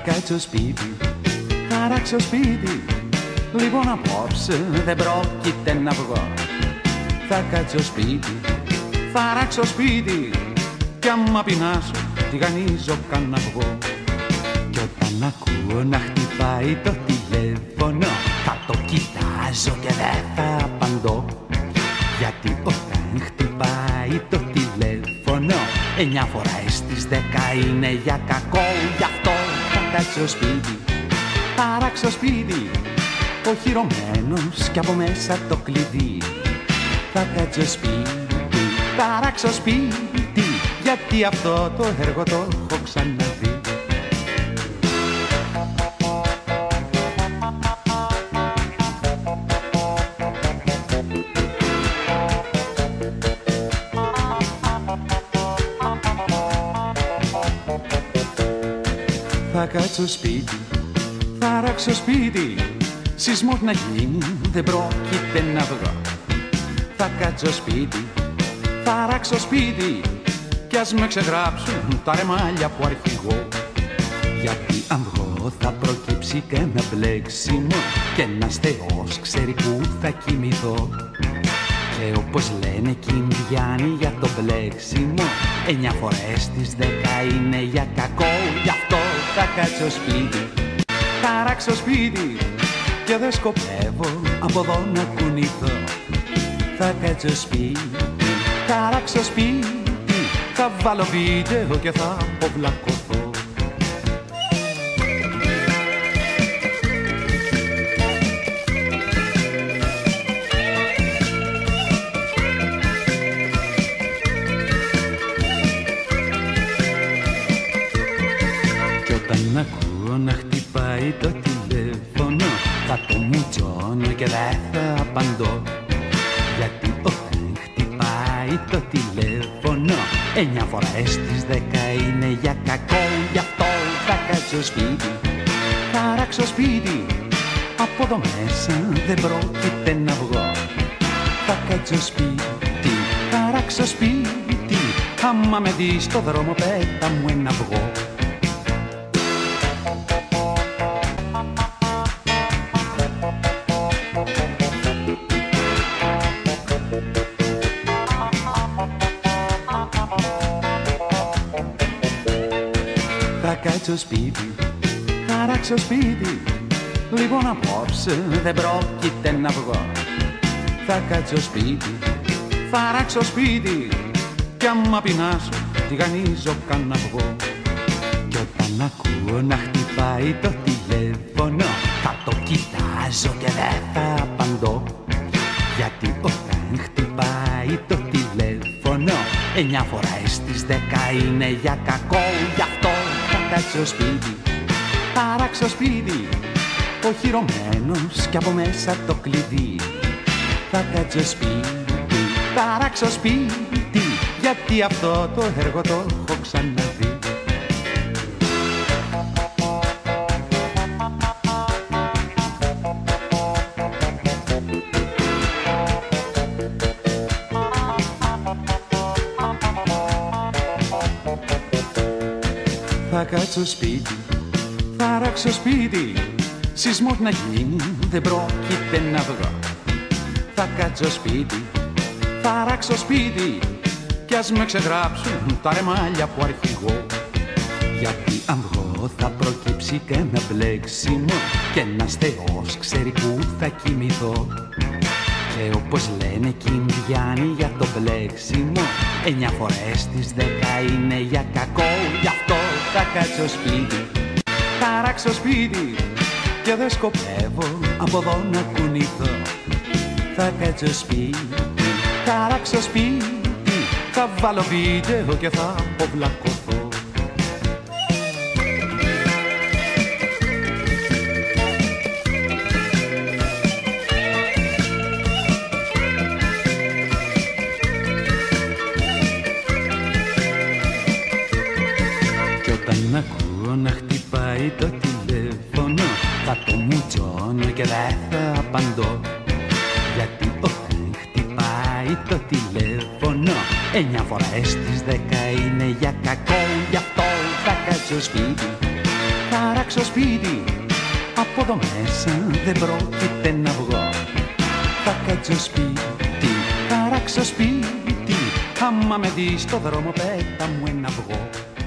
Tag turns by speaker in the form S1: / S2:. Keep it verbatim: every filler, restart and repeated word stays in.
S1: κάτσω σπίτι, θα ράξω σπίτι. Λοιπόν απόψε δεν πρόκειται να βγω. Θα κάτσω σπίτι, θα ράξω σπίτι. Κι άμα πεινάσω, τηγανίζω κανένα αυγό. Κι όταν ακούω να χτυπάει το τηλέφωνο, θα το κοιτάζω και δεν θα απαντώ. Γιατί όταν χτυπάει το τηλέφωνο, εννιά φορές στις δέκα είναι για κακό. Γι' αυτό θα κάτσω σπίτι, θα ράξω σπίτι. Οχυρωμένος κι από μέσα το κλειδί. Θα κάτσω σπίτι, θα ράξω σπίτι. Γιατί αυτό το έργο το έχω ξαναδεί. Θα κάτσω σπίτι, θα ράξω σπίτι. Σεισμός να γίνει δεν πρόκειται να βγω. Θα κάτσω σπίτι, θα ράξω σπίτι. Κι ας με ξεγράψουν τα ρεμάλια που αρχηγώ. Γιατί αν βγω θα προκύψει και ένα μπλέξιμο. Και ένας θεός ξέρει που θα κοιμηθώ. Και όπως λένε κι οι Ινδιάνοι για το μπλέξιμο, εννιά φορές στις δέκα είναι για κακό. Γι' αυτό θα κάτσω σπίτι, θα ράξω σπίτι. Και δεν σκοπεύω από εδώ να κουνηθώ. Θα κάτσω σπίτι, θα ράξω σπίτι. Θα βάλω βίντεο και θα αποβλακωθώ. Κι όταν ακούω να χτυπάει το τηλέφωνο, θα το μουτσώνω και δεν θα απαντώ. Γιατί όταν χτυπάει το τηλέφωνο, εννιά φορές στις δέκα είναι για κακό. Γι' αυτό θα κάτσω σπίτι, θα ράξω σπίτι. Από εδώ μέσα δεν πρόκειται να βγω. Θα κάτσω σπίτι, θα ράξω σπίτι. Άμα με δεις στο δρόμο πέτα μου ένα αυγό. Θα κάτσω σπίτι, θα ράξω σπίτι. Λοιπόν απόψε δεν πρόκειται να βγω. Θα κάτσω σπίτι, θα ράξω σπίτι. Κι άμα πεινάσω τηγανίζω κανένα αυγό. Κι όταν ακούω να χτυπάει το τηλέφωνο, θα το κοιτάζω και δεν θα απαντώ. Γιατί όταν χτυπάει το τηλέφωνο, εννιά φορές στις δέκα είναι για κακό. Γι' αυτό θα κάτσω σπίτι, θα ράξω σπίτι. Οχυρωμένος κι από μέσα το κλειδί. Θα κάτσω σπίτι, θα ράξω σπίτι. Γιατί αυτό το έργο το έχω ξαναδεί. Θα κάτσω σπίτι, θα ράξω σπίτι. Σεισμός να γίνει δεν πρόκειται να βγω. Θα κάτσω σπίτι, θα ράξω σπίτι. Κι ας με ξεγράψουν τα ρεμάλια που αρχηγώ. Γιατί αν βγω θα προκύψει και ένα μπλέξιμο. Και ένας θεός ξέρει που θα κοιμηθώ. Και όπως λένε κι οι Ινδιάνοι για το μπλέξιμο, εννιά φορές στις δέκα είναι για κακό. Γι' αυτό θα κάτσω σπίτι, θα ράξω σπίτι. Και δεν σκοπεύω από εδώ να κουνηθώ. Θα κάτσω σπίτι, θα ράξω σπίτι. Θα βάλω βίντεο και θα αποβλακωθώ. Κι όταν ακούω να χτυπάει το τηλέφωνο, θα το μουτσώνω και δεν θα απαντώ. Γιατί όταν χτυπάει το τηλέφωνο, εννιά φορές στις δέκα είναι για κακό. Γι' αυτό θα κάτσω σπίτι, θα ράξω σπίτι, από εδώ μέσα δεν πρόκειται να βγω. Θα κάτσω σπίτι, θα ράξω σπίτι, άμα με δεις στο δρόμο πέτα μου ένα αυγό.